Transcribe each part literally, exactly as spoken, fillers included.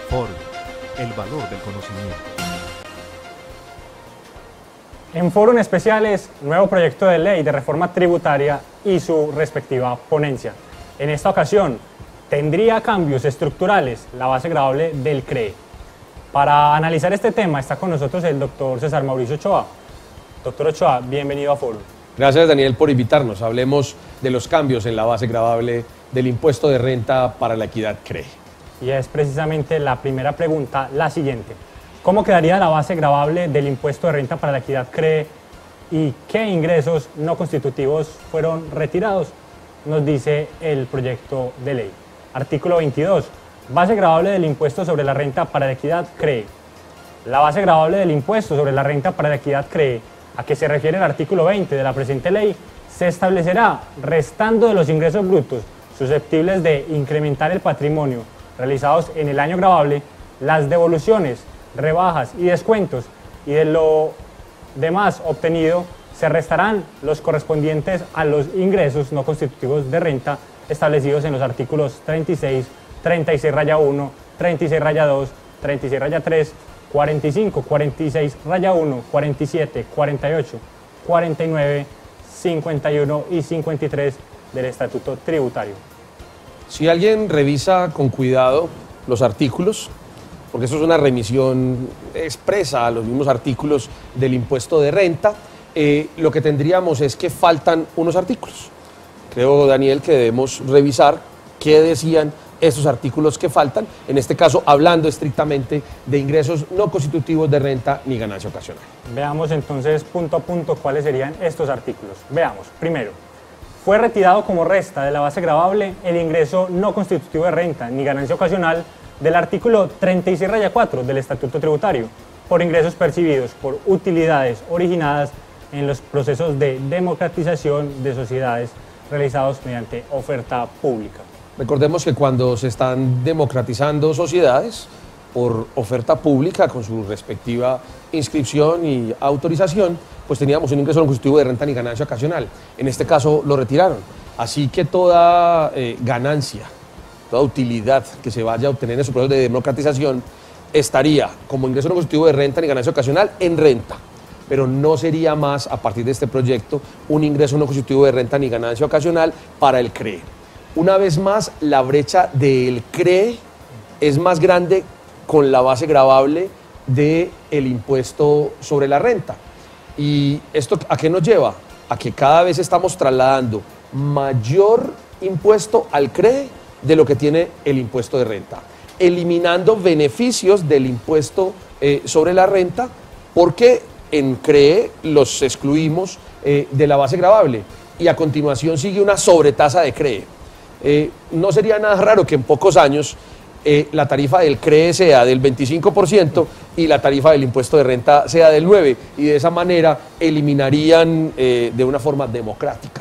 Foro, el valor del conocimiento. En Fórum Especiales, nuevo proyecto de ley de reforma tributaria y su respectiva ponencia. En esta ocasión, tendría cambios estructurales la base gravable del C R E. Para analizar este tema está con nosotros el doctor César Mauricio Ochoa. Doctor Ochoa, bienvenido a Fórum. Gracias, Daniel, por invitarnos. Hablemos de los cambios en la base gravable del impuesto de renta para la equidad C R E. Y es precisamente la primera pregunta, la siguiente. ¿Cómo quedaría la base gravable del impuesto de renta para la equidad C R E y qué ingresos no constitutivos fueron retirados? Nos dice el proyecto de ley. Artículo veintidós. Base gravable del impuesto sobre la renta para la equidad C R E. La base gravable del impuesto sobre la renta para la equidad C R E, a que se refiere el artículo veinte de la presente ley, se establecerá restando de los ingresos brutos susceptibles de incrementar el patrimonio realizados en el año gravable, las devoluciones, rebajas y descuentos, y de lo demás obtenido se restarán los correspondientes a los ingresos no constitutivos de renta establecidos en los artículos treinta y seis, treinta y seis raya uno, treinta y seis raya dos, treinta y seis raya tres, cuarenta y cinco, cuarenta y seis raya uno, cuarenta y siete, cuarenta y ocho, cuarenta y nueve, cincuenta y uno y cincuenta y tres del Estatuto Tributario. Si alguien revisa con cuidado los artículos, porque eso es una remisión expresa a los mismos artículos del impuesto de renta, eh, lo que tendríamos es que faltan unos artículos. Creo, Daniel, que debemos revisar qué decían estos artículos que faltan, en este caso hablando estrictamente de ingresos no constitutivos de renta ni ganancia ocasional. Veamos entonces punto a punto cuáles serían estos artículos. Veamos, primero, fue retirado como resta de la base gravable el ingreso no constitutivo de renta ni ganancia ocasional del artículo treinta y seis raya cuatro del Estatuto Tributario por ingresos percibidos por utilidades originadas en los procesos de democratización de sociedades realizados mediante oferta pública. Recordemos que cuando se están democratizando sociedades por oferta pública con su respectiva inscripción y autorización, pues teníamos un ingreso no constitutivo de renta ni ganancia ocasional. En este caso lo retiraron. Así que toda eh, ganancia, toda utilidad que se vaya a obtener en su proceso de democratización estaría como ingreso no constitutivo de renta ni ganancia ocasional en renta, pero no sería más a partir de este proyecto un ingreso no constitutivo de renta ni ganancia ocasional para el C R E. Una vez más, la brecha del C R E es más grande con la base gravable del impuesto sobre la renta. ¿Y esto a qué nos lleva? A que cada vez estamos trasladando mayor impuesto al C R E de lo que tiene el impuesto de renta, eliminando beneficios del impuesto eh, sobre la renta, porque en C R E los excluimos eh, de la base gravable y a continuación sigue una sobretasa de C R E. Eh, no sería nada raro que en pocos años eh, la tarifa del C R E sea del veinticinco por ciento y la tarifa del impuesto de renta sea del nueve por ciento, y de esa manera eliminarían eh, de una forma democrática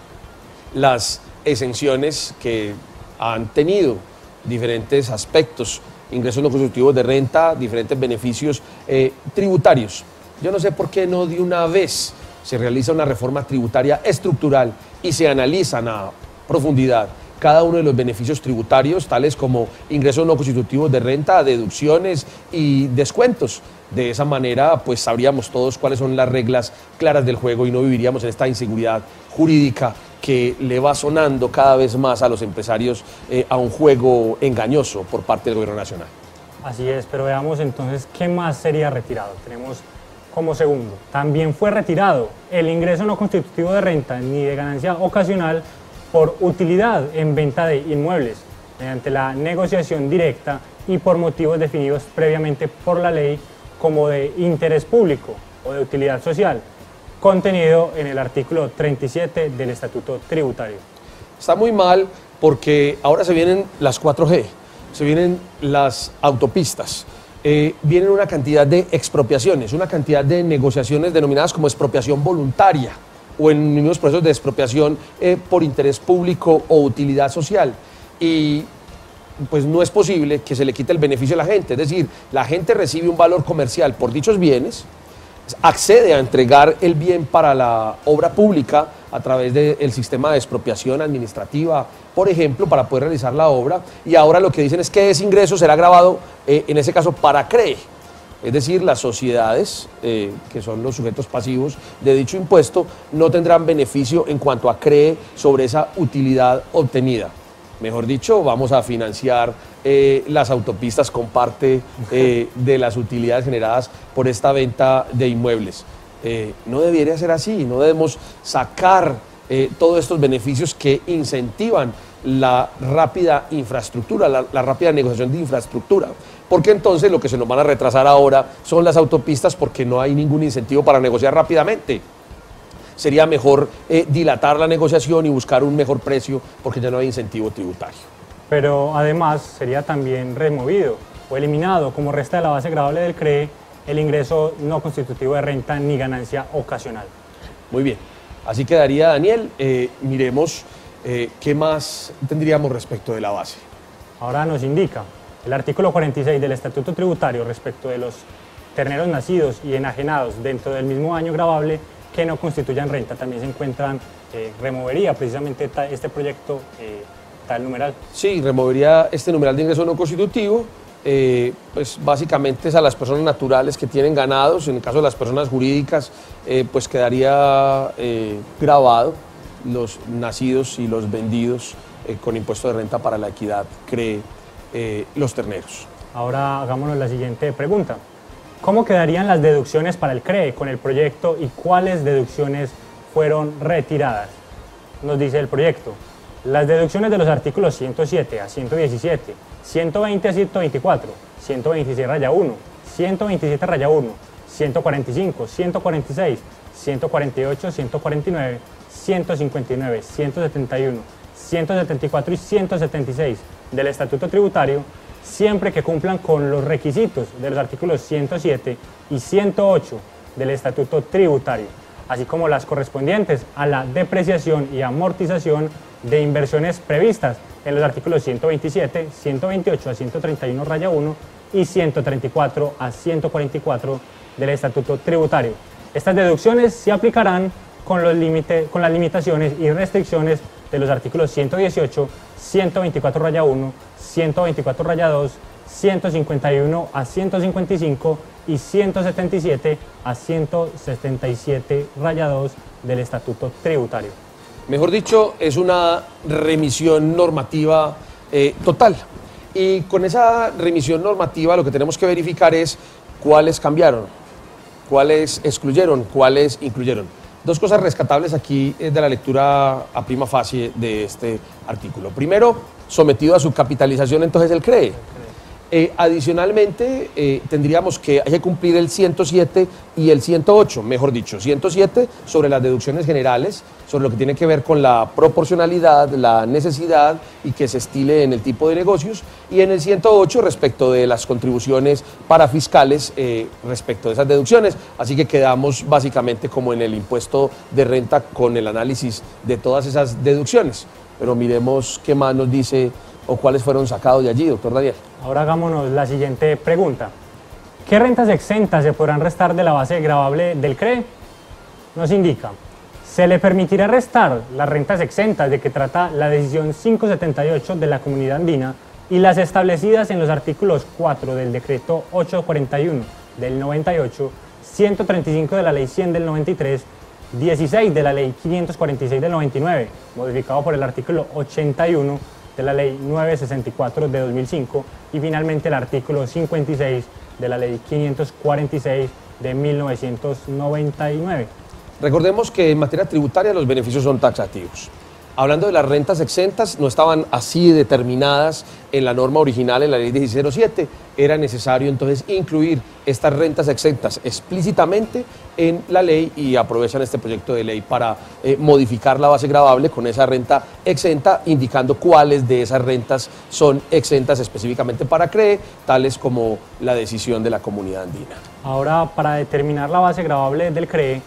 las exenciones que han tenido diferentes aspectos, ingresos no constitutivos de renta, diferentes beneficios eh, tributarios. Yo no sé por qué no de una vez se realiza una reforma tributaria estructural y se analizan a profundidad cada uno de los beneficios tributarios, tales como ingresos no constitutivos de renta, deducciones y descuentos. De esa manera, pues sabríamos todos cuáles son las reglas claras del juego y no viviríamos en esta inseguridad jurídica que le va sonando cada vez más a los empresarios eh, a un juego engañoso por parte del gobierno nacional. Así es, pero veamos entonces qué más sería retirado. Tenemos como segundo, también fue retirado el ingreso no constitutivo de renta ni de ganancia ocasional por utilidad en venta de inmuebles, mediante la negociación directa y por motivos definidos previamente por la ley como de interés público o de utilidad social, contenido en el artículo treinta y siete del Estatuto Tributario. Está muy mal porque ahora se vienen las cuatro G, se vienen las autopistas, eh, vienen una cantidad de expropiaciones, una cantidad de negociaciones denominadas como expropiación voluntaria, o en mismos procesos de expropiación eh, por interés público o utilidad social. Y pues no es posible que se le quite el beneficio a la gente. Es decir, la gente recibe un valor comercial por dichos bienes, accede a entregar el bien para la obra pública a través del sistema de expropiación administrativa, por ejemplo, para poder realizar la obra, y ahora lo que dicen es que ese ingreso será grabado, eh, en ese caso, para CREE. Es decir, las sociedades, eh, que son los sujetos pasivos de dicho impuesto, no tendrán beneficio en cuanto a CREE sobre esa utilidad obtenida. Mejor dicho, vamos a financiar eh, las autopistas con parte eh, de las utilidades generadas por esta venta de inmuebles. Eh, no debería ser así, no debemos sacar eh, todos estos beneficios que incentivan la rápida infraestructura, la, la rápida negociación de infraestructura, porque entonces lo que se nos van a retrasar ahora son las autopistas porque no hay ningún incentivo para negociar rápidamente. Sería mejor eh, dilatar la negociación y buscar un mejor precio porque ya no hay incentivo tributario. Pero además sería también removido o eliminado como resta de la base gravable del CREE el ingreso no constitutivo de renta ni ganancia ocasional. Muy bien, así quedaría, Daniel. Eh, miremos eh, qué más tendríamos respecto de la base. Ahora nos indica el artículo cuarenta y seis del Estatuto Tributario respecto de los terneros nacidos y enajenados dentro del mismo año gravable que no constituyan renta. También se encuentran, eh, removería precisamente ta, este proyecto eh, tal numeral. Sí, removería este numeral de ingreso no constitutivo, eh, pues básicamente es a las personas naturales que tienen ganados. En el caso de las personas jurídicas, eh, pues quedaría eh, grabado los nacidos y los vendidos eh, con impuesto de renta para la equidad, CREE, eh, los terneros. Ahora hagámonos la siguiente pregunta. ¿Cómo quedarían las deducciones para el CREE con el proyecto y cuáles deducciones fueron retiradas? Nos dice el proyecto. Las deducciones de los artículos ciento siete a ciento diecisiete, ciento veinte a ciento veinticuatro, ciento veintiséis raya uno, ciento veintisiete raya uno, ciento cuarenta y cinco, ciento cuarenta y seis, ciento cuarenta y ocho, ciento cuarenta y nueve, ciento cincuenta y nueve, ciento setenta y uno, ciento setenta y cuatro y ciento setenta y seis del Estatuto Tributario, siempre que cumplan con los requisitos de los artículos ciento siete y ciento ocho del Estatuto Tributario, así como las correspondientes a la depreciación y amortización de inversiones previstas en los artículos ciento veintisiete, ciento veintiocho a ciento treinta y uno raya uno y ciento treinta y cuatro a ciento cuarenta y cuatro del Estatuto Tributario. Estas deducciones se aplicarán con, los límite, con las limitaciones y restricciones de los artículos ciento dieciocho, ciento veinticuatro raya uno, ciento veinticuatro raya dos, ciento cincuenta y uno a ciento cincuenta y cinco y ciento setenta y siete a ciento setenta y siete raya dos del Estatuto Tributario. Mejor dicho, es una remisión normativa eh, total. Y con esa remisión normativa lo que tenemos que verificar es cuáles cambiaron, cuáles excluyeron, cuáles incluyeron. Dos cosas rescatables aquí de la lectura a prima facie de este artículo. Primero, sometido a su capitalización entonces el CREE. Eh, adicionalmente, eh, tendríamos que, hay que cumplir el ciento siete y el ciento ocho, mejor dicho, ciento siete sobre las deducciones generales, sobre lo que tiene que ver con la proporcionalidad, la necesidad y que se estile en el tipo de negocios, y en el ciento ocho respecto de las contribuciones parafiscales eh, respecto de esas deducciones. Así que quedamos básicamente como en el impuesto de renta con el análisis de todas esas deducciones. Pero miremos qué más nos dice o cuáles fueron sacados de allí, doctor Daniel. Ahora hagámonos la siguiente pregunta. ¿Qué rentas exentas se podrán restar de la base gravable del CREE? Nos indica, se le permitirá restar las rentas exentas de que trata la decisión quinientos setenta y ocho de la Comunidad Andina y las establecidas en los artículos cuatro del decreto ochocientos cuarenta y uno del noventa y ocho, ciento treinta y cinco de la ley cien del noventa y tres, dieciséis de la ley quinientos cuarenta y seis del noventa y nueve, modificado por el artículo ochenta y uno de la ley novecientos sesenta y cuatro de dos mil cinco y finalmente el artículo cincuenta y seis de la ley quinientos cuarenta y seis de mil novecientos noventa y nueve. Recordemos que en materia tributaria los beneficios son taxativos. Hablando de las rentas exentas, no estaban así determinadas en la norma original, en la ley dieciséis cero siete. Era necesario entonces incluir estas rentas exentas explícitamente en la ley y aprovechan este proyecto de ley para eh, modificar la base gravable con esa renta exenta, indicando cuáles de esas rentas son exentas específicamente para CREE, tales como la decisión de la Comunidad Andina. Ahora, para determinar la base gravable del CREE,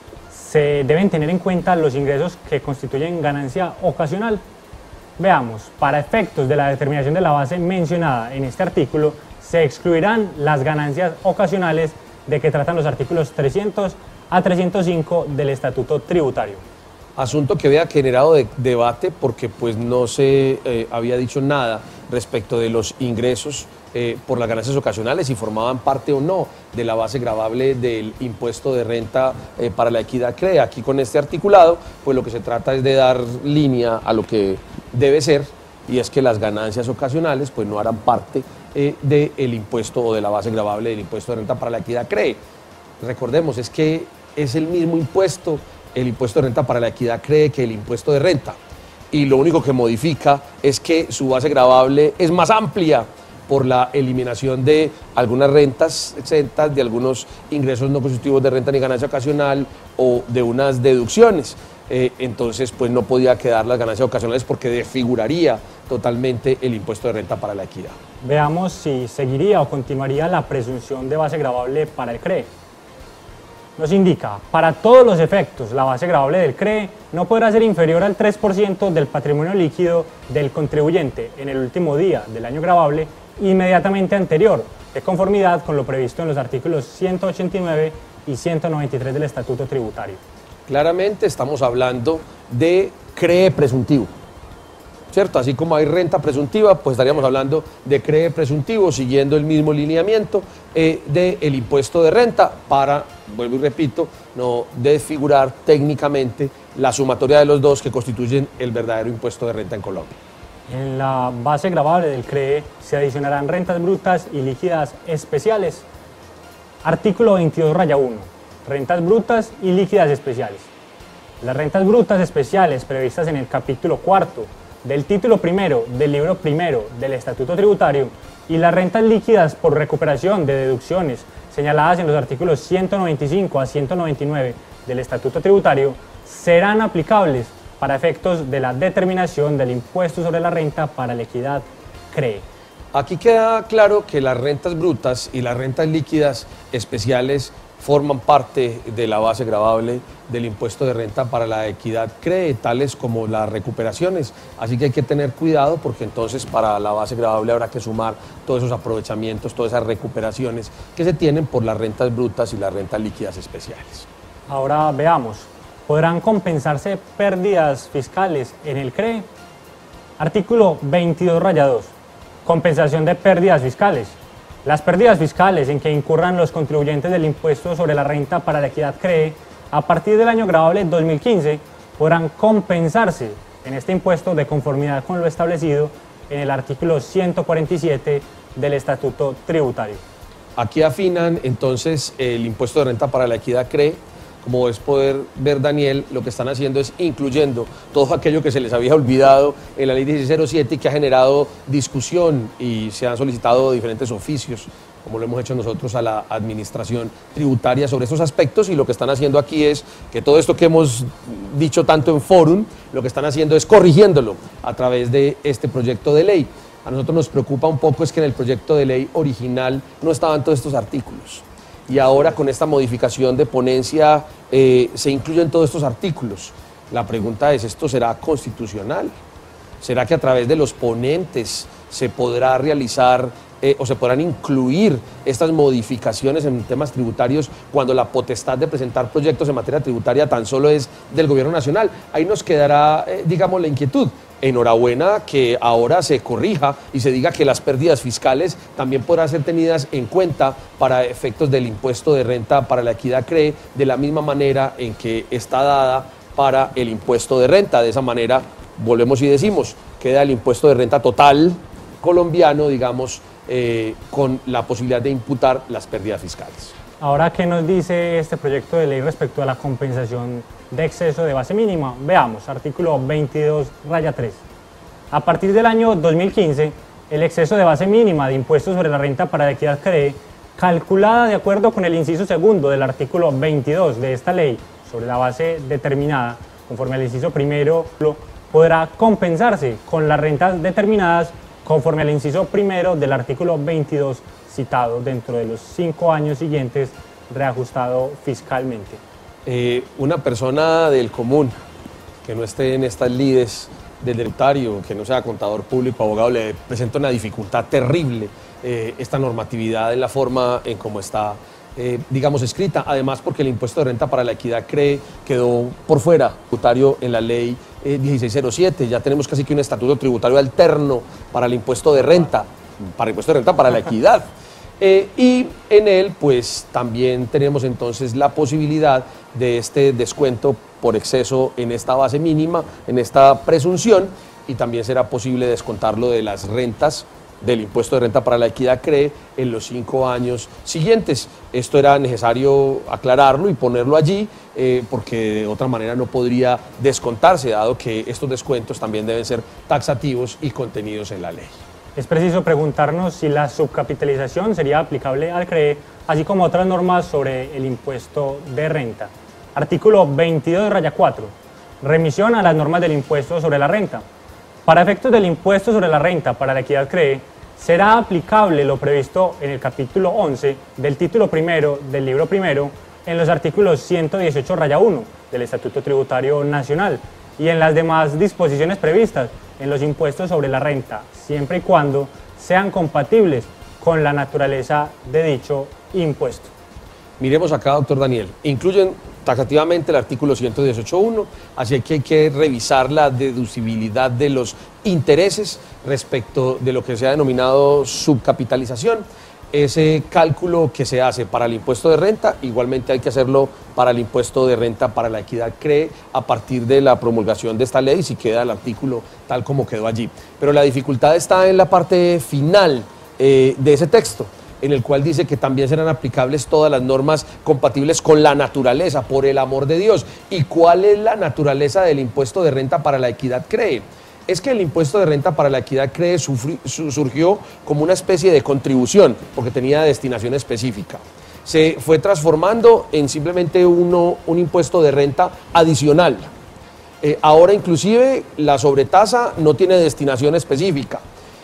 se deben tener en cuenta los ingresos que constituyen ganancia ocasional. Veamos, para efectos de la determinación de la base mencionada en este artículo, se excluirán las ganancias ocasionales de que tratan los artículos trescientos a trescientos cinco del Estatuto Tributario. Asunto que había generado de, debate porque pues no se eh, había dicho nada respecto de los ingresos eh, por las ganancias ocasionales, si formaban parte o no de la base gravable del impuesto de renta eh, para la equidad CREE. Aquí con este articulado, pues lo que se trata es de dar línea a lo que debe ser, y es que las ganancias ocasionales pues no harán parte eh, del impuesto o de la base gravable del impuesto de renta para la equidad CREE. Recordemos, es que es el mismo impuesto, el impuesto de renta para la equidad CREE, que el impuesto de renta, y lo único que modifica es que su base gravable es más amplia por la eliminación de algunas rentas exentas, de algunos ingresos no constitutivos de renta ni ganancia ocasional o de unas deducciones. Eh, entonces pues no podía quedar las ganancias ocasionales porque desfiguraría totalmente el impuesto de renta para la equidad. Veamos si seguiría o continuaría la presunción de base gravable para el CREE. Nos indica, para todos los efectos, la base gravable del CREE no podrá ser inferior al tres por ciento del patrimonio líquido del contribuyente en el último día del año gravable inmediatamente anterior, de conformidad con lo previsto en los artículos ciento ochenta y nueve y ciento noventa y tres del Estatuto Tributario. Claramente estamos hablando de CREE presuntivo, ¿cierto? Así como hay renta presuntiva, pues estaríamos hablando de CREE presuntivo, siguiendo el mismo lineamiento eh, del impuesto de renta para, vuelvo y repito, no desfigurar técnicamente la sumatoria de los dos que constituyen el verdadero impuesto de renta en Colombia. En la base gravable del CREE se adicionarán rentas brutas y líquidas especiales. Artículo veintidós raya uno. Rentas brutas y líquidas especiales. Las rentas brutas especiales previstas en el capítulo cuarto del título primero del libro primero del Estatuto Tributario y las rentas líquidas por recuperación de deducciones señaladas en los artículos ciento noventa y cinco a ciento noventa y nueve del Estatuto Tributario serán aplicables para efectos de la determinación del impuesto sobre la renta para la equidad CREE. Aquí queda claro que las rentas brutas y las rentas líquidas especiales forman parte de la base gravable del impuesto de renta para la equidad CREE, tales como las recuperaciones. Así que hay que tener cuidado porque entonces para la base gravable habrá que sumar todos esos aprovechamientos, todas esas recuperaciones que se tienen por las rentas brutas y las rentas líquidas especiales. Ahora veamos, ¿podrán compensarse pérdidas fiscales en el CREE? Artículo veintidós raya dos. Compensación de pérdidas fiscales. Las pérdidas fiscales en que incurran los contribuyentes del impuesto sobre la renta para la equidad CREE a partir del año gravable dos mil quince podrán compensarse en este impuesto de conformidad con lo establecido en el artículo ciento cuarenta y siete del Estatuto Tributario. Aquí afinan entonces el impuesto de renta para la equidad CREE. Como es poder ver, Daniel, lo que están haciendo es incluyendo todo aquello que se les había olvidado en la ley dieciséis cero siete y que ha generado discusión y se han solicitado diferentes oficios, como lo hemos hecho nosotros a la administración tributaria sobre estos aspectos, y lo que están haciendo aquí es que todo esto que hemos dicho tanto en Fórum, lo que están haciendo es corrigiéndolo a través de este proyecto de ley. A nosotros nos preocupa un poco es que en el proyecto de ley original no estaban todos estos artículos. Y ahora con esta modificación de ponencia eh, se incluyen todos estos artículos. La pregunta es, ¿esto será constitucional? ¿Será que a través de los ponentes se podrá realizar eh, o se podrán incluir estas modificaciones en temas tributarios cuando la potestad de presentar proyectos en materia tributaria tan solo es del Gobierno Nacional? Ahí nos quedará, eh, digamos, la inquietud. Enhorabuena que ahora se corrija y se diga que las pérdidas fiscales también podrán ser tenidas en cuenta para efectos del impuesto de renta para la equidad CREE, de la misma manera en que está dada para el impuesto de renta. De esa manera, volvemos y decimos, queda el impuesto de renta total colombiano, digamos, eh, con la posibilidad de imputar las pérdidas fiscales. Ahora, ¿qué nos dice este proyecto de ley respecto a la compensación de exceso de base mínima? Veamos, artículo veintidós raya tres. A partir del año dos mil quince, el exceso de base mínima de impuestos sobre la renta para la equidad CREE, calculada de acuerdo con el inciso segundo del artículo veintidós de esta ley sobre la base determinada, conforme al inciso primero, podrá compensarse con las rentas determinadas conforme al inciso primero del artículo veintidós citado dentro de los cinco años siguientes, reajustado fiscalmente. Eh, una persona del común que no esté en estas lides del tributario, que no sea contador público, abogado, le presenta una dificultad terrible eh, esta normatividad en la forma en cómo está eh, digamos, escrita, además porque el impuesto de renta para la equidad CREE quedó por fuera tributario en la ley eh, dieciséis cero siete, ya tenemos casi que un estatuto tributario alterno para el impuesto de renta, para el impuesto de renta para la equidad. Eh, y en él pues también tenemos entonces la posibilidad de este descuento por exceso en esta base mínima, en esta presunción, y también será posible descontarlo de las rentas del impuesto de renta para la equidad CREE en los cinco años siguientes. Esto era necesario aclararlo y ponerlo allí eh, porque de otra manera no podría descontarse, dado que estos descuentos también deben ser taxativos y contenidos en la ley. Es preciso preguntarnos si la subcapitalización sería aplicable al CREE, así como otras normas sobre el impuesto de renta. Artículo veintidós raya cuatro. Remisión a las normas del impuesto sobre la renta. Para efectos del impuesto sobre la renta para la equidad CREE, será aplicable lo previsto en el capítulo once del título primero del libro primero en los artículos ciento dieciocho raya uno del Estatuto Tributario Nacional y en las demás disposiciones previstas en los impuestos sobre la renta, siempre y cuando sean compatibles con la naturaleza de dicho impuesto. Miremos acá, doctor Daniel, incluyen taxativamente el artículo ciento dieciocho punto uno, así que hay que revisar la deducibilidad de los intereses respecto de lo que se ha denominado subcapitalización. Ese cálculo que se hace para el impuesto de renta, igualmente hay que hacerlo para el impuesto de renta para la equidad CREE a partir de la promulgación de esta ley, si queda el artículo tal como quedó allí. Pero la dificultad está en la parte final eh, de ese texto, en el cual dice que también serán aplicables todas las normas compatibles con la naturaleza, por el amor de Dios. ¿Y cuál es la naturaleza del impuesto de renta para la equidad CREE? Es que el impuesto de renta para la equidad CREE sufri, su, surgió como una especie de contribución, porque tenía destinación específica. Se fue transformando en simplemente uno, un impuesto de renta adicional. Eh, ahora inclusive la sobretasa no tiene destinación específica.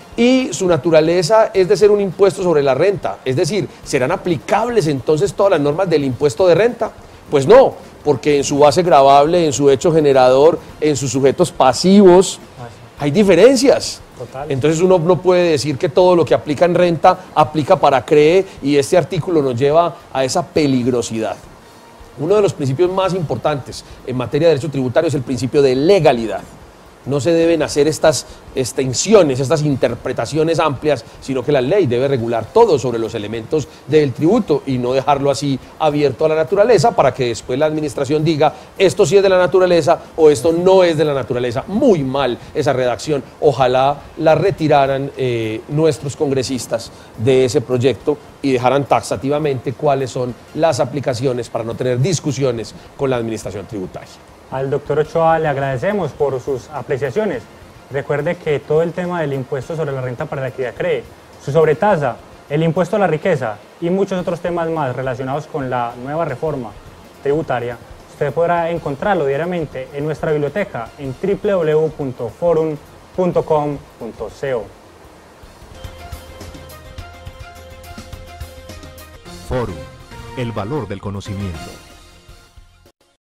Y su naturaleza es de ser un impuesto sobre la renta, es decir, ¿serán aplicables entonces todas las normas del impuesto de renta? Pues no, porque en su base gravable, en su hecho generador, en sus sujetos pasivos, hay diferencias. Total. Entonces uno no puede decir que todo lo que aplica en renta aplica para CREE, y este artículo nos lleva a esa peligrosidad. Uno de los principios más importantes en materia de derecho tributario es el principio de legalidad. No se deben hacer estas extensiones, estas interpretaciones amplias, sino que la ley debe regular todo sobre los elementos del tributo y no dejarlo así abierto a la naturaleza para que después la administración diga esto sí es de la naturaleza o esto no es de la naturaleza. Muy mal esa redacción. Ojalá la retiraran eh, nuestros congresistas de ese proyecto y dejaran taxativamente cuáles son las aplicaciones para no tener discusiones con la administración tributaria. Al doctor Ochoa le agradecemos por sus apreciaciones. Recuerde que todo el tema del impuesto sobre la renta para la equidad CREE, su sobretasa, el impuesto a la riqueza y muchos otros temas más relacionados con la nueva reforma tributaria, usted podrá encontrarlo diariamente en nuestra biblioteca en w w w punto forum punto com punto co. Forum, el valor del conocimiento.